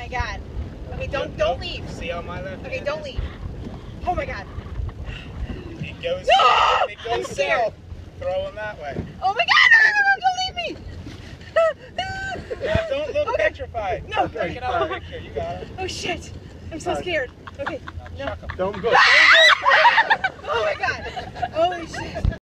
my god. Okay, don't leave. See on my left. Okay, don't leave. Oh my god. It goes. No! It I'm goes scared. south. Throw him that way. Oh my god! No, don't leave me! Don't look Okay. petrified. No. Take another picture. You got it. Oh shit! I'm so scared. Okay. No. Chuck 'em. Don't go. Oh my god! Holy shit!